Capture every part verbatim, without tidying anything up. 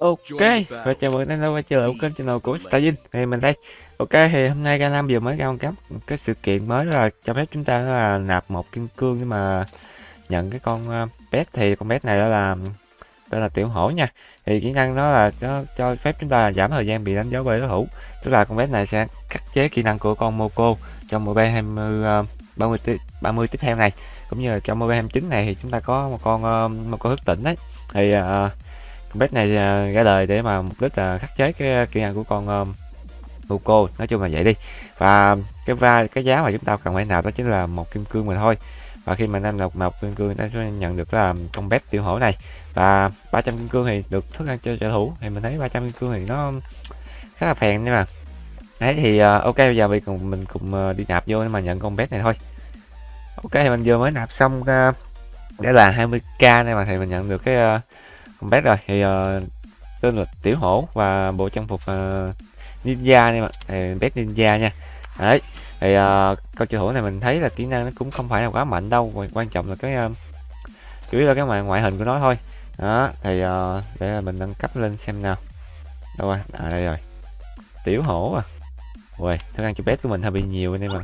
Ok, và chào mừng anh đã quay trở lại kênh channel của Stajin. Thì mình đây. Ok, thì hôm nay Gangnam vừa mới ra một cái, một cái sự kiện mới là cho phép chúng ta là nạp một kim cương để mà nhận cái con uh, pet. Thì con pet này đó là tên là tiểu hổ nha. Thì kỹ năng nó là nó cho phép chúng ta giảm thời gian bị đánh dấu bởi đối thủ. Tức là con pet này sẽ khắc chế kỹ năng của con Moko trong mp hai mươi uh, ba mươi ba mươi tiếp theo này, cũng như là trong mp hai mươi chín này thì chúng ta có một con uh, Moko thức tỉnh đấy. Thì uh, con pet này uh, ra đời để mà mục đích là khắc chế cái kỹ năng của con uh, Moko, nói chung là vậy đi. Và cái va cái giá mà chúng ta cần phải nạp đó chính là một kim cương mà thôi. Và khi mà anh nạp một kim cương ta sẽ nhận được là con pet tiểu hổ này, và ba trăm kim cương thì được thức ăn cho trợ thủ. Thì mình thấy ba trăm kim cương thì nó khá là phèn nhưng mà đấy. Thì uh, ok, bây giờ mình cùng mình cùng uh, đi nạp vô để mà nhận con pet này thôi. Ok, thì mình vừa mới nạp xong uh, để là hai mươi k này mà, thì mình nhận được cái uh, con pet rồi. Thì uh, tên là tiểu hổ và bộ trang phục uh, ninja này mà, thì pet ninja nha. Đấy, thì uh, con trợ thủ này mình thấy là kỹ năng nó cũng không phải là quá mạnh đâu, quan trọng là cái uh, chủ yếu là cái ngoại ngoại hình của nó thôi. Đó, thì uh, để mình nâng cấp lên xem nào. Đâu rồi? À đây rồi. Tiểu hổ à. Ui, thức ăn cho pet của mình hơi bị nhiều anh em mà.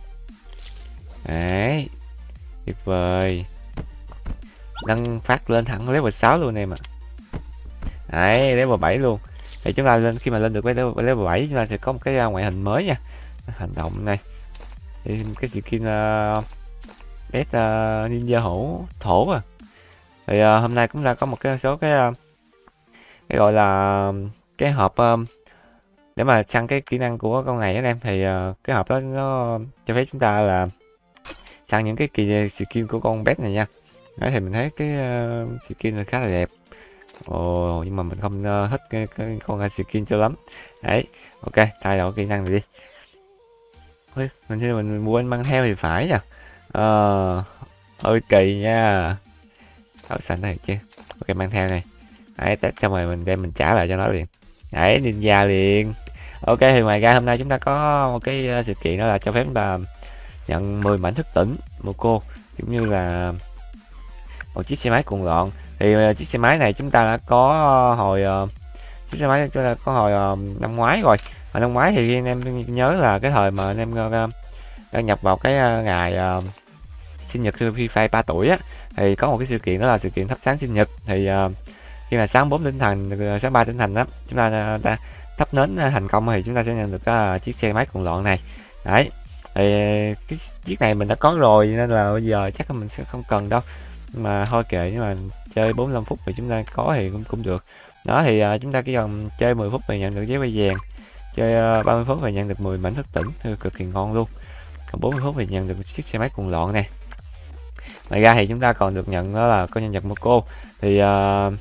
Đấy, tuyệt vời. Nâng phát lên thẳng level sáu luôn em ạ. Đấy, level bảy luôn. Thì chúng ta lên khi mà lên được cái level bảy chúng ta sẽ có một cái ngoại hình mới nha. Hành động này. Thì cái skin uh, pet uh, ninja hổ thổ à. Thì uh, hôm nay cũng đã có một cái số cái uh, cái gọi là cái hộp um, để mà săn cái kỹ năng của con này anh em. Thì uh, cái hộp đó nó cho phép chúng ta là săn những cái kỳ skin của con pet này nha. Đấy, thì mình thấy cái uh, skin này khá là đẹp. Ồ, nhưng mà mình không uh, thích cái, cái con skin cho lắm. Đấy, ok, thay đổi kỹ năng này đi. Ôi, mình như mình mua anh mang theo thì phải nha. Ờ, hơi kỳ nha. Áo xanh này chứ. Ok, mang theo này. Đấy, xong rồi mình đem mình trả lại cho nó liền. Đấy, ninja liền. Ok, thì ngoài ra hôm nay chúng ta có một cái sự kiện đó là cho phép chúng ta nhận mười mảnh thức tỉnh Moko, cũng như là một chiếc xe máy cuồng loạn. Thì uh, chiếc xe máy này chúng ta đã có uh, hồi uh, chiếc xe máy chúng ta có hồi uh, năm ngoái rồi. Mà năm ngoái thì anh em nhớ là cái thời mà anh em uh, đăng nhập vào cái uh, ngày uh, sinh nhật Free Fire ba tuổi á, thì có một cái sự kiện đó là sự kiện thắp sáng sinh nhật. Thì uh, khi mà sáng bốn tinh thần, sáng ba tinh thần đó, chúng ta, uh, ta thắp nến uh, thành công thì chúng ta sẽ nhận được uh, chiếc xe máy cuồng loạn này. Đấy, thì cái chiếc này mình đã có rồi nên là bây giờ chắc là mình sẽ không cần đâu, mà thôi kệ. Nhưng mà chơi bốn mươi lăm phút thì chúng ta có thì cũng cũng được. Đó, thì uh, chúng ta chỉ cần chơi mười phút thì nhận được giấy bay vàng, chơi uh, ba mươi phút thì nhận được mười mảnh thức tỉnh, thì cực kỳ ngon luôn. Còn bốn mươi phút thì nhận được chiếc xe máy cuồng loạn này. Ngoài ra thì chúng ta còn được nhận đó là con nhân vật Moko. Thì uh,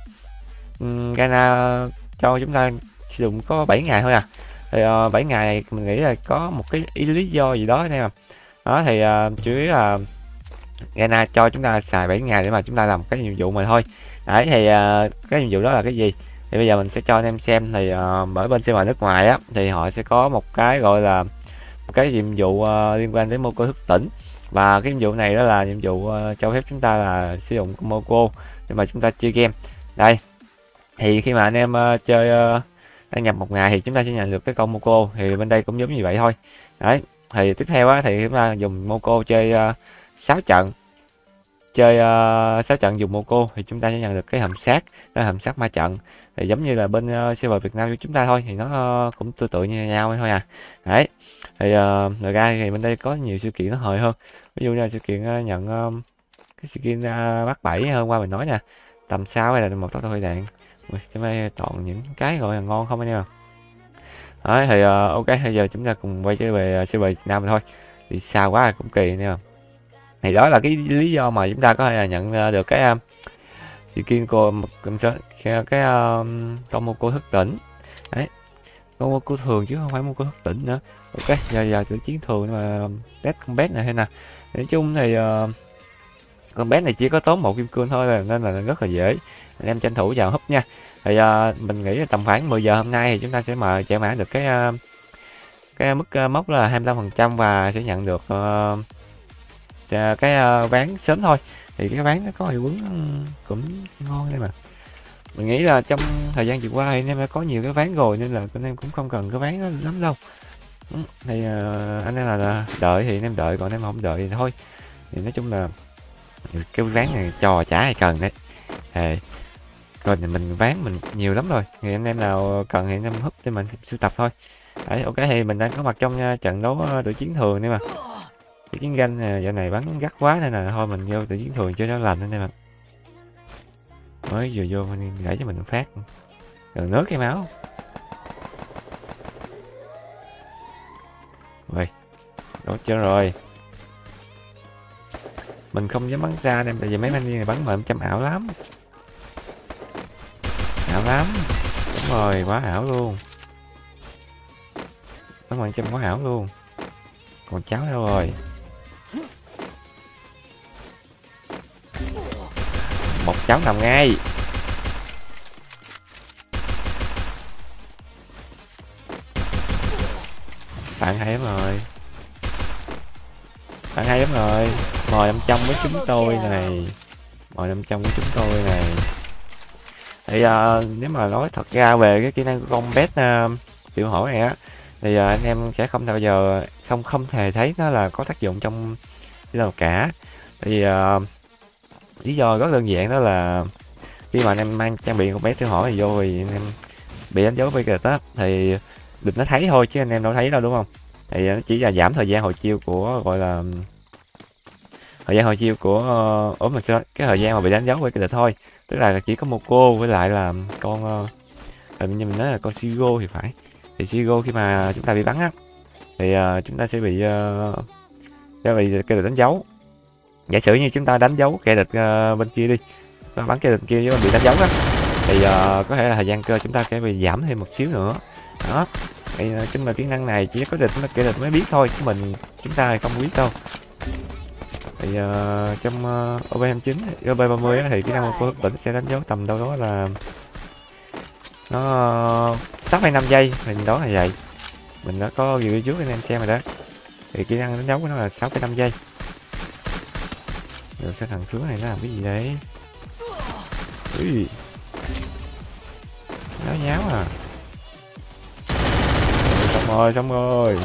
Ghana cho chúng ta sử dụng có bảy ngày thôi à. Thì uh, bảy ngày này mình nghĩ là có một cái ý lý do gì đó nè. Đó, thì uh, chủ yếu là Ghana cho chúng ta xài bảy ngày để mà chúng ta làm cái nhiệm vụ mà thôi. Đấy, thì uh, cái nhiệm vụ đó là cái gì thì bây giờ mình sẽ cho anh em xem. Thì uh, ở bên server nước ngoài á thì họ sẽ có một cái gọi là một cái nhiệm vụ uh, liên quan đến Moko thức tỉnh. Và cái nhiệm vụ này đó là nhiệm vụ uh, cho phép chúng ta là sử dụng Moko để mà chúng ta chơi game. Đây, thì khi mà anh em uh, chơi uh, đăng nhập một ngày thì chúng ta sẽ nhận được cái con Moko. Thì bên đây cũng giống như vậy thôi. Đấy, thì tiếp theo á thì chúng ta dùng Moko chơi uh, sáu trận, chơi uh, sáu trận dùng Moko thì chúng ta sẽ nhận được cái hầm sát, đó là hầm sát ma trận. Thì giống như là bên uh, server Việt Nam của chúng ta thôi, thì nó uh, cũng tương tự như nhau thôi à. Đấy, thì uh, ngoài ra thì bên đây có nhiều sự kiện nó hời hơn. Ví dụ như là sự kiện uh, nhận uh, cái skin uh, mắc bảy hôm qua mình nói nè, tầm sao hay là một tóc thôi đạn. Ui, cái này toàn những cái gọi là ngon không anh em. Đấy, thì uh, ok, bây giờ chúng ta cùng quay trở về server Việt Nam thôi. Thì sao quá cũng kỳ nè. Thì đó là cái lý do mà chúng ta có thể là nhận được cái uh, skin của cái, cái uh, con Moko thức tỉnh. Đấy, con Moko thường chứ không phải Moko thức tỉnh nữa. Ok, giờ giờ thử chiến thường mà test con bé này hay nè. Nói chung thì uh, con bé này chỉ có tốn một kim cương thôi nên là rất là dễ. Anh em tranh thủ vào húp nha. Thì uh, mình nghĩ là tầm khoảng mười giờ hôm nay thì chúng ta sẽ mời chạy mã được cái uh, cái mức uh, mốc là hai mươi lăm phần trăm và sẽ nhận được uh, cái uh, ván sớm thôi. Thì cái ván nó có hiệu ứng cũng ngon đấy mà. Mình nghĩ là trong thời gian vừa qua thì anh em đã có nhiều cái ván rồi nên là anh em cũng không cần cái ván đó lắm đâu. Ừ, thì uh, anh em là, là đợi thì anh em đợi, còn anh em không đợi thì thôi. Thì nói chung là cái ván này cho chả ai cần đấy. Thì rồi thì mình ván mình nhiều lắm rồi, thì anh em nào cần thì anh em húp cho mình sưu tập thôi. Đấy, ok thì mình đang có mặt trong uh, trận đấu uh, đội chiến thường đấy mà. Đội chiến ganh uh, dạo này bắn gắt quá nên là thôi mình vô đội chiến thường cho nó lành anh em ạ. Mới vừa vô mình để cho mình phát gần nớt cái máu. Rồi đó chưa rồi, mình không dám bắn xa em tại vì mấy thanh niên này bắn mà trăm ảo lắm, ảo lắm. Đúng rồi, quá ảo luôn, bắn bằng trăm quá ảo luôn. Còn cháu đâu rồi, một cháu nằm ngay. Bạn hay lắm rồi, bạn hay lắm rồi. Mời năm trăm với chúng tôi này, mời năm trăm với chúng tôi này. Thì uh, nếu mà nói thật ra về cái kỹ năng của con pet uh, tiểu hổ này á, thì uh, anh em sẽ không bao giờ không không thể thấy nó là có tác dụng trong cái nào cả. Thì uh, lý do rất đơn giản đó là khi mà anh em mang trang bị con pet tiểu hổ thì vô thì anh em bị đánh dấu với kịch á thì địch nó thấy thôi chứ anh em đâu thấy đâu, đúng không? Thì nó chỉ là giảm thời gian hồi chiêu của, gọi là thời gian hồi chiêu của uh, ốm, mình sẽ cái thời gian mà bị đánh dấu với cái địch thôi. Tức là chỉ có một cô với lại là con uh, hình như mình nói là con Sigo thì phải. Thì Sigo khi mà chúng ta bị bắn á thì uh, chúng ta sẽ bị uh, sẽ bị cái địch đánh dấu. Giả sử như chúng ta đánh dấu kẻ địch uh, bên kia đi, bắn kẻ địch kia với bị đánh dấu á thì uh, có thể là thời gian cơ chúng ta sẽ bị giảm thêm một xíu nữa đó. Thì uh, nhưng mà kỹ năng này chỉ có địch kẻ địch mới biết thôi chứ mình chúng ta thì không biết đâu. Thì uh, trong uh, O B hai mươi chín, O B ba mươi thì kỹ năng của tỉnh sẽ đánh dấu tầm đâu đó là nó sáu hay năm giây, mình đó là vậy. Mình đã có review trước anh em xem rồi đó. Thì kỹ năng đánh dấu của nó là sáu phẩy năm giây. Rồi cái thằng thứ này nó làm cái gì đấy? Ui, nó nháo à. Xong rồi, xong rồi.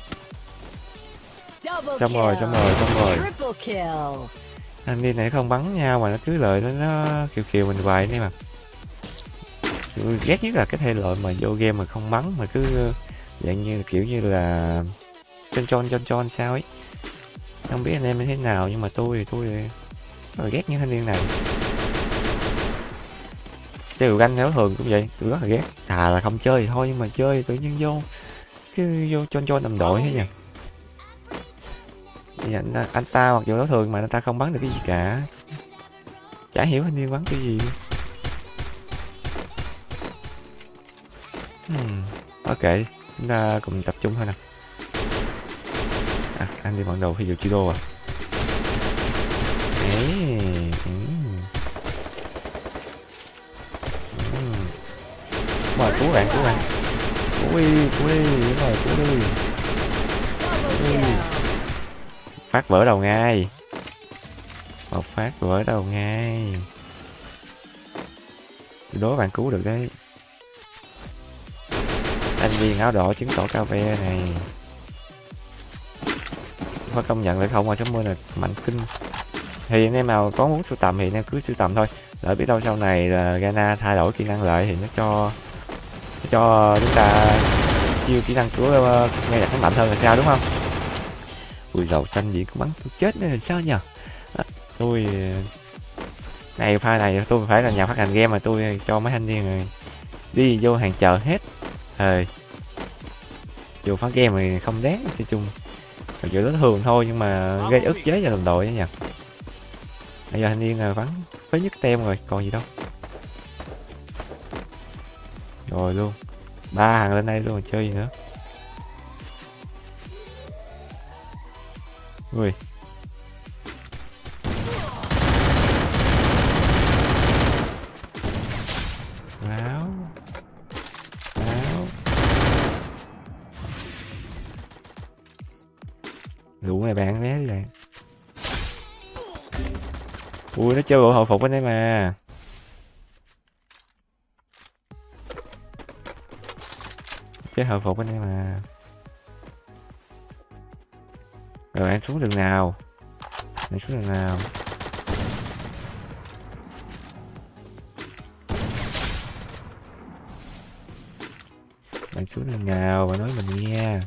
Xong rồi, xong rồi, xong rồi. Anh đi này không bắn nhau mà nó cứ lợi nó, nó kiều kiều mình hoài đấy mà. Tôi ghét nhất là cái thể loại mà vô game mà không bắn mà cứ dạng như kiểu như là chon chon chon chon sao ấy. Không biết anh em như thế nào nhưng mà tôi thì tôi rất ghét những thanh niên này. Chơi ganh nếu thường cũng vậy, tôi rất là ghét. Thà là không chơi thì thôi nhưng mà chơi tự nhiên vô cứ vô chon chon đồng đội thế nhỉ. Thì anh, anh ta mặc dù đối thường mà anh ta không bắn được cái gì cả, chả hiểu anh niên bắn cái gì. Hmm. Ok, chúng ta cùng tập trung thôi nè. À, anh đi bản đồ phi vụ judo à. Đấy. Mm. Mm. Mời cứu bạn, cứu bạn. Cứu đi, cứu đi, mời cứu đi. Cứu đi. Phát vỡ đầu ngay, một phát vỡ đầu ngay. Tôi đố bạn cứu được đấy. Anh viên áo đỏ chứng tỏ cao ve này, phải công nhận lại không mà sáu mươi là mạnh kinh. Thì anh em nào có muốn sưu tầm thì anh em cứ sưu tầm thôi, đợi biết đâu sau này là Gana thay đổi kỹ năng lại thì nó cho nó cho chúng ta chiêu kỹ năng của uh, nghe nó mạnh hơn là sao, đúng không? Ui dầu xanh gì cũng bắn tôi chết nữa là sao nhờ. À, tôi này pha này tôi phải là nhà phát hành game mà tôi cho mấy thanh niên này đi vô hàng chờ hết thời. Dù phát game thì không đáng nói chung, mặc dù nó thường thôi nhưng mà gây ức chế cho đồng đội nha. Bây giờ thanh niên là bắn với nhất tem rồi còn gì đâu. Rồi luôn ba hàng lên đây luôn, chơi gì nữa. Ui máu máu đủ này bạn né đi bạn. Ui nó chơi bộ hồi phục anh em mà. chơi hồi phục anh em mà. Rồi anh xuống đường nào? Anh xuống đường nào? Bạn xuống đường nào? Bạn nói mình nghe.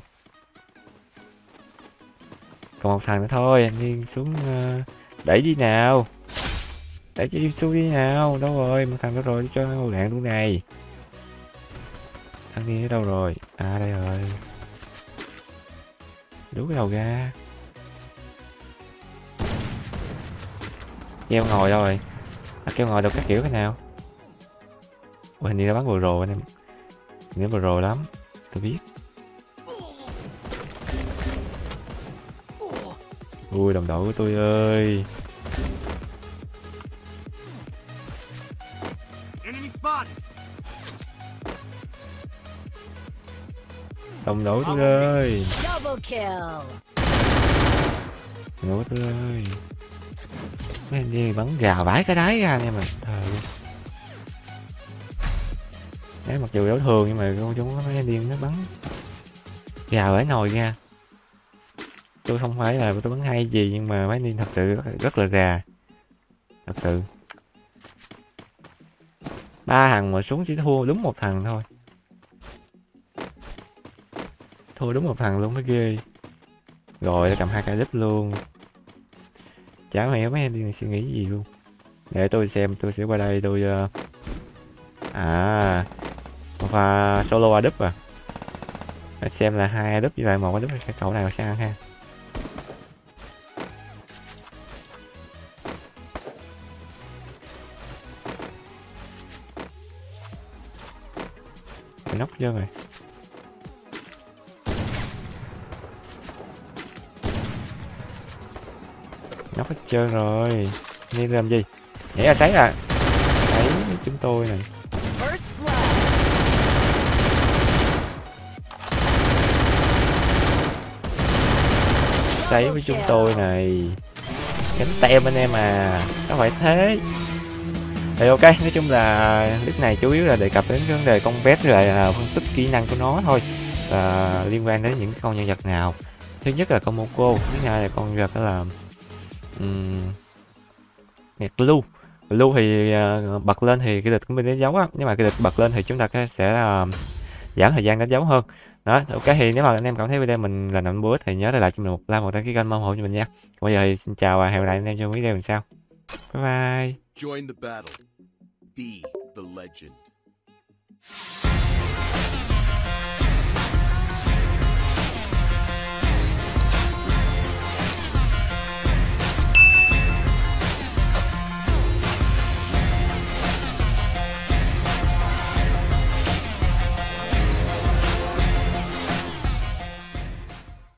Còn một thằng nữa thôi, anh đi xuống uh, đẩy đi nào. Đẩy cho đi xuống đi nào. Đâu rồi? Một thằng đó rồi cho nó đạn luôn này. Thằng kia ở đâu rồi? À đây rồi. Đú cái đầu ra. Keo ngồi đâu rồi? À, keo ngồi đâu các kiểu cái nào? Ủa, hình như nó bắn bồ rồ anh em. Nghĩa bồ rồ lắm. Tôi biết. Ui đồng đội của tôi ơi. Đồng đội tôi ơi. Đồng đội tôi ơi. Mấy anh đi bắn gà vãi cái đáy ra nha mà. Trời. Đấy, mặc dù đấu thường nhưng mà con chúng có mấy anh điên nó bắn gà vãi nồi nha. Tôi không phải là tôi bắn hay gì nhưng mà mấy anh điên thật sự rất, rất là gà. Thật sự. Ba thằng mà xuống chỉ thua đúng một thằng thôi. Thua đúng một thằng luôn mới ghê. Rồi nó cầm hai cái đúp luôn. Chả mẹ mấy anh điên suy nghĩ gì luôn. Để tôi xem tôi sẽ qua đây tôi uh... à pha solo adup à. Để xem là hai adup với lại một adup cái cậu nào sẽ ăn ha. Phải nóc chưa rồi. Nóc hết trơn rồi. Nên làm gì? Nhảy ra sấy à. Đấy chúng tôi này. Sấy với chúng tôi này. Cánh tem anh em à. Có phải thế. Thì ok, nói chung là clip này chủ yếu là đề cập đến vấn đề con vét rồi là phân tích kỹ năng của nó thôi. Và liên quan đến những con nhân vật nào. Thứ nhất là con Moco, thứ hai là con nhân vật đó là um, Nhạc Lưu. Lưu thì uh, bật lên thì cái địch cũng bị đánh dấu á, nhưng mà cái địch bật lên thì chúng ta sẽ uh, giảm thời gian đánh dấu hơn. Đó, ok thì nếu mà anh em cảm thấy video mình là nằm bữa thì nhớ để lại cho mình một like, một đăng ký kênh, ủng hộ cho mình nha. Bây giờ thì xin chào và hẹn gặp lại anh em trong video lần sau. Bye bye. Join the battle. Be the legend.